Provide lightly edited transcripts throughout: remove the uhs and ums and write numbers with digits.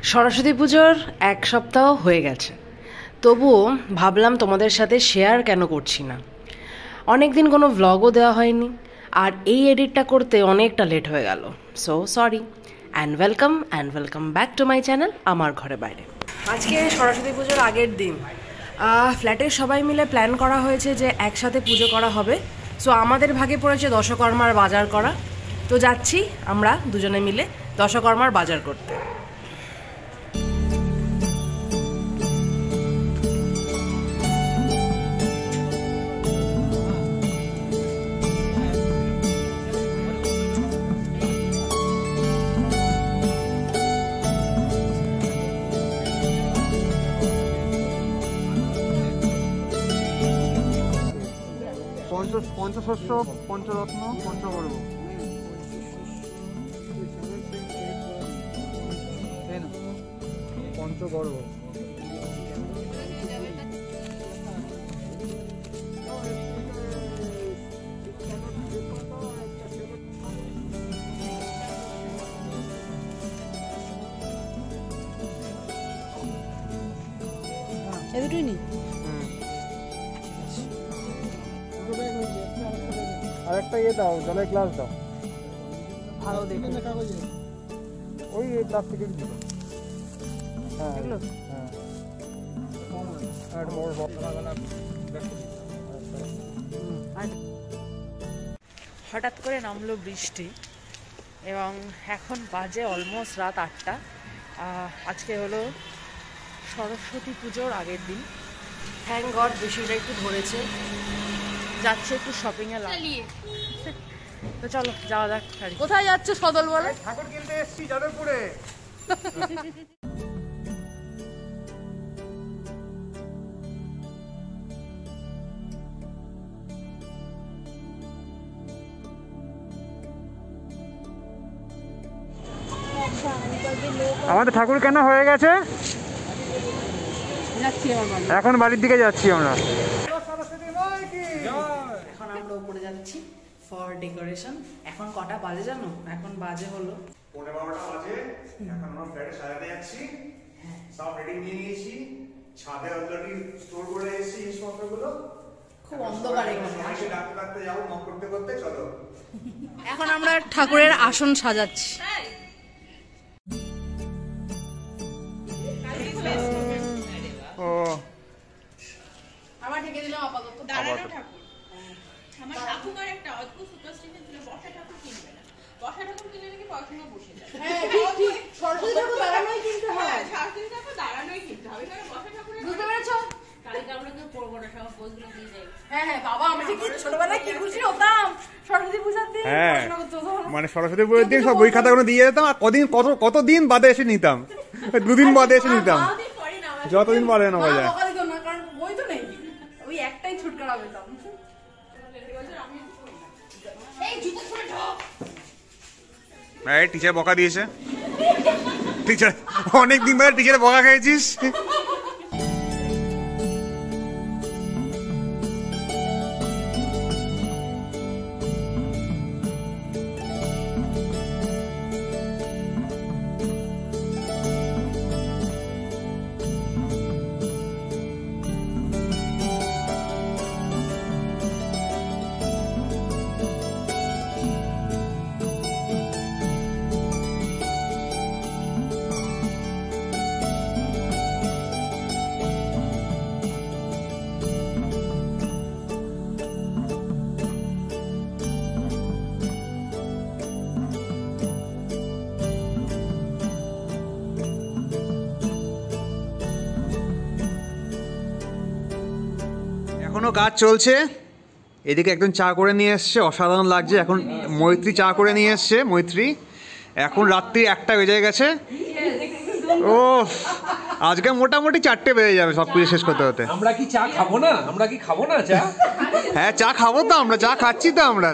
সরস্বতী পুজোর এক সপ্তাহ হয়ে গেছে, তবুও ভাবলাম তোমাদের সাথে শেয়ার কেন করছি না। অনেক দিন কোনো ভ্লগও দেওয়া হয়নি, আর এই এডিটটা করতে অনেকটা লেট হয়ে গেল। So sorry and welcome back to my channel আমার ঘরে বাইরে। আজকে সরস্বতী পুজোর আগের দিন ফ্ল্যাটের সবাই মিলে প্ল্যান করা হয়েছে যে একসাথে পুজো করা হবে। সো আমাদের ভাগে পড়েছে দশকর্মার বাজার করা। তো যাচ্ছি আমরা দুজনে মিলে দশকর্মার বাজার করতে। পঞ্চশস্য, পঞ্চরত্ন, পঞ্চগর্ভ, পঞ্চগর্ভ। এ দুটোই নি। আর একটা ইয়ে দাও, জলের গ্লাস দাও। ভালো দেখুন, ওই প্লাস্টিকের দিল। হ্যাঁ হ্যাঁ। হঠাৎ করে নামলো বৃষ্টি এবং এখন বাজে অলমোস্ট রাত 8টা। আজকে হলো সরস্বতী পুজোর আগের দিন। থ্যাংক গড বৃষ্টিটা একটু ধরেছে। যাচ্ছে একটু শপিংয়ে লাগিয়ে। তো চলো যাওয়া যাক। কোথায় যাচ্ছে সদল বলে? ঠাকুর কিনতে এসছি যাদবপুরে। আমাদের ঠাকুর কেন হয়ে গেছে, এখন বাড়ির দিকে যাচ্ছি আমরা। এখন আমরা উপরে যাচ্ছি ফর ডেকোরেশন। এখন কটা বাজে জানো? এখন বাজে হলো 11:15 বাজে। এখন আমরা ফ্ল্যাটে সাজাতে যাচ্ছি। সব রেডি নিয়ে নিয়েছি, ছাদে অলরেডি স্টোর করে এসেছি জিনিসপত্রগুলো। খুব অন্ধকার এখানে। এসে ডাকতে ডাকতে যাবো, নক করতে করতে। চলো এখন আমরা ঠাকুরের আসন সাজাচ্ছি। ও আবার ঢেকে দিলাম আপাতত। দাঁড়ানো ঠাকুর। আমার ঠাকুমার একটা অদ্ভুত সুপারস্টিশন ছিল, বসা ঠাকুর কিনবে না। বসা ঠাকুর কিনলে নাকি পড়াশোনা বসে যায়। হ্যাঁ ঠিক ঠিক, সরস্বতী ঠাকুর দাঁড়ানোই কিনতে হয়। সরস্বতী ঠাকুর দাঁড়ানোই কিনতে হবে, কারণ বসা ঠাকুরের বুঝতে পেরেছো? কালকে আমরা কেউ পড়বো না, সব বইগুলো দিয়ে যাই। হ্যাঁ হ্যাঁ বাবা, আমরা যে কি ছোটবেলায় কি খুশি হতাম সরস্বতী পূজার দিন হ্যাঁ, পড়াশোনা করতে হতো। মানে সরস্বতী পুজোর দিন সব বই খাতাগুলো দিয়ে যেতাম, আর কতদিন বাদে এসে নিতাম। 2 দিন বাদে এসে নিতাম, দিন পরে না আমার যতদিন বাদে নেওয়া যায়। বকা দিত না, কারণ বই তো নেই, ওই একটাই ছুটকারা পেতাম। এই জুতো খুলে ঢোক। এই টিচার বকা দিয়েছে। টিচার অনেক দিন বাদে টিচার বকা খেয়েছিস। এখনো কাজ চলছে। এদিকে একজন চা করে নিয়ে এসছে, অসাধারণ লাগছে। এখন মৈত্রী চা করে নিয়ে এসছে, মৈত্রী। এখন রাত্রি 1টা বেজে গেছে। ও আজকে মোটামুটি 4টে বেজে যাবে সব কিছু শেষ করতে হতে। আমরা কি চা খাবো না? আমরা কি খাবো না চা? হ্যাঁ চা খাবো তো, আমরা চা খাচ্ছি তো আমরা।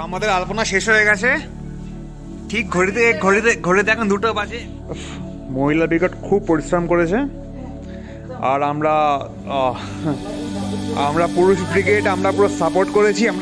আমাদের আলপনা শেষ হয়ে গেছে, ঠিক ঘড়িতে এখন 2টা বাজে। মহিলা ব্রিগেড খুব পরিশ্রম করেছে, আর আমরা পুরুষ ব্রিগেড আমরা পুরো সাপোর্ট করেছি। আমরা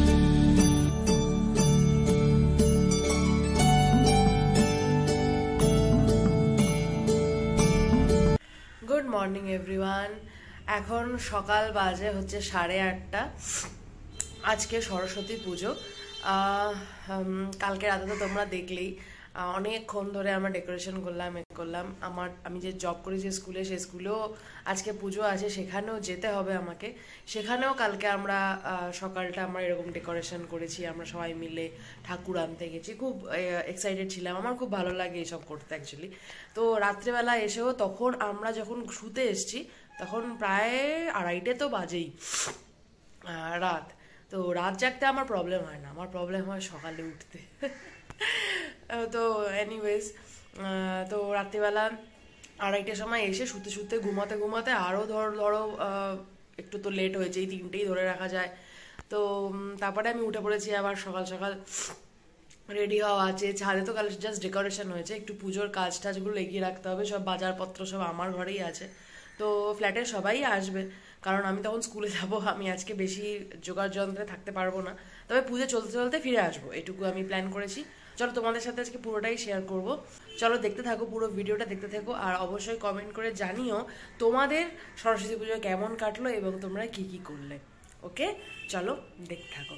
গুড মর্নিং এভরিওয়ান। এখন সকাল বাজে হচ্ছে 8:30। আজকে সরস্বতী পুজো। কালকে রাতে তো তোমরা দেখলেই অনেকক্ষণ ধরে আমরা ডেকোরেশন করলাম। আমি যে জব করি যে স্কুলে, সেই স্কুলেও আজকে পুজো আছে, সেখানেও যেতে হবে আমাকে। সেখানেও কালকে আমরা সকালটা আমরা এরকম ডেকোরেশন করেছি, আমরা সবাই মিলে ঠাকুর আনতে গেছি। খুব এক্সাইটেড ছিলাম, আমার খুব ভালো লাগে এইসব করতে অ্যাকচুয়ালি। তো রাত্রেবেলা এসেও তখন আমরা যখন শুতে এসছি তখন প্রায় 2:30 তো বাজেই রাত। তো রাত জাগতে আমার প্রবলেম হয় না, আমার প্রবলেম হয় সকালে উঠতে। তো এনিওয়েজ, তো রাত্রিবেলা 2:30টার সময় এসে শুতে ঘুমাতে আরও ধরো একটু তো লেট হয়েছে, এই 3টেই ধরে রাখা যায়। তো তারপরে আমি উঠে পড়েছি আবার সকাল রেডি হওয়া আছে। ছাদে তো কাল জাস্ট ডেকোরেশন হয়েছে, একটু পুজোর কাজ টাজগুলো এগিয়ে রাখতে হবে। সব বাজারপত্র সব আমার ঘরেই আছে। তো ফ্ল্যাটের সবাই আসবে, কারণ আমি তখন স্কুলে যাব। আমি আজকে বেশি জোগাড় যন্ত্রে থাকতে পারবো না, তবে পুজো চলতে ফিরে আসবো, এটুকু আমি প্ল্যান করেছি। চলো তোমাদের সাথে আজকে পুরোটাই শেয়ার করব। চলো দেখতে থাকো, পুরো ভিডিওটা দেখতে থাকো, আর অবশ্যই কমেন্ট করে জানিও তোমাদের সরস্বতী পুজো কেমন কাটলো এবং তোমরা কি কি করলে। ওকে, চলো দেখতে থাকো।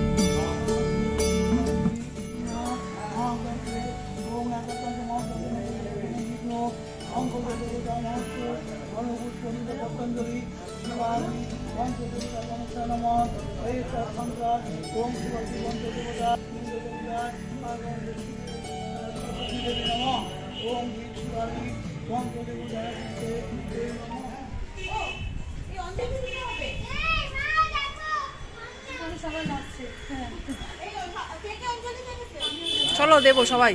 চলো দেবো সবাই।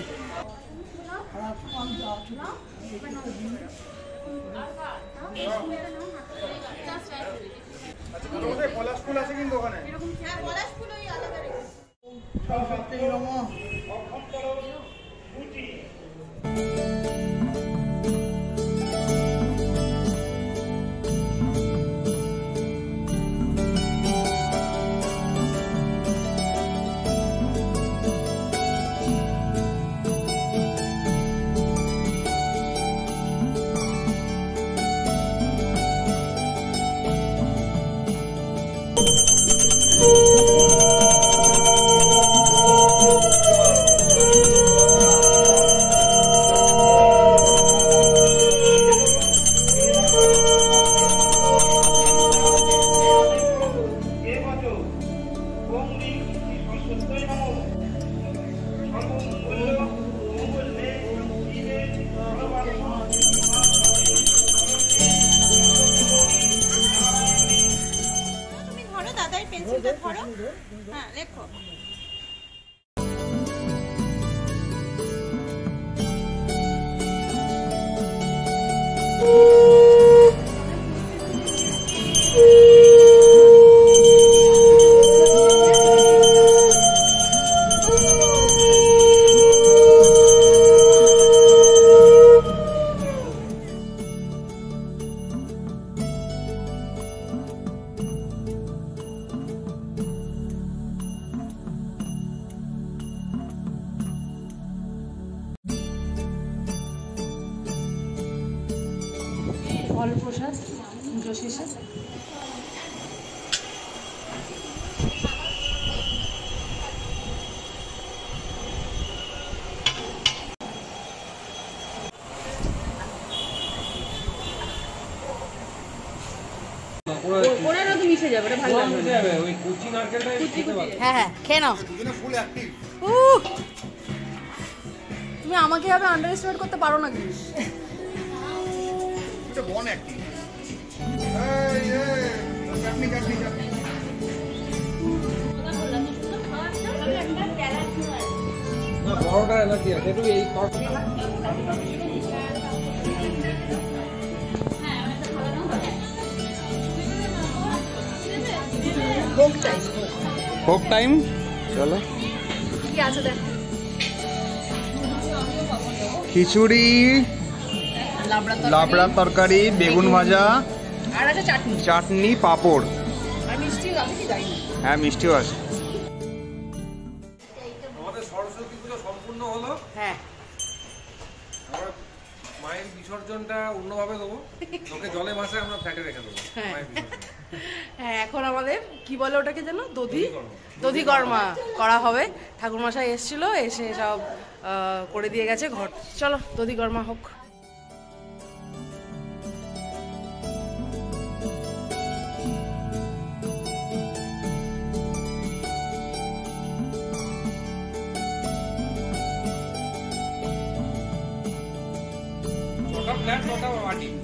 পলাশ ফুল আছে কিন্তু ওখানে। হ্যাঁ, লেখো। ফলপ্রসাদ পুজো শেষে। হ্যাঁ, খেয়ে নাও। তুমি আমাকে এভাবে আন্ডার এস্টিমেট করতে পারো না কিন্তু। বড়টা এলাকি আছে একটু এই কোক টাইম। চলো। কি আছে দেখো। খিচুড়ি, লাবড়ার তরকারি, বেগুন ভাজা, আর আছে চাটনি, চাটনি, পাঁপড়। আর মিষ্টি আছে কি জানি না। হ্যাঁ, মিষ্টিও আছে। আমাদের সরস্বতী পুজো সম্পূর্ণ হলো। হ্যাঁ, আমরা মায়ের বিসর্জনটা অন্যভাবে দেবো, তোকে জলে ভাসে আমরা ফ্ল্যাটে রেখে দেবো মায়ের বিসর্জন। হ্যাঁ, এখন আমাদের কি বলে ওটাকে যেন, দধিকর্মা করা হবে। ঠাকুরমশাই এসেছিল, এসে সব করে দিয়ে গেছে ঘর। চলো দধিকর্মা হোক। ছটা ফ্ল্যাট, ছটা মাটি।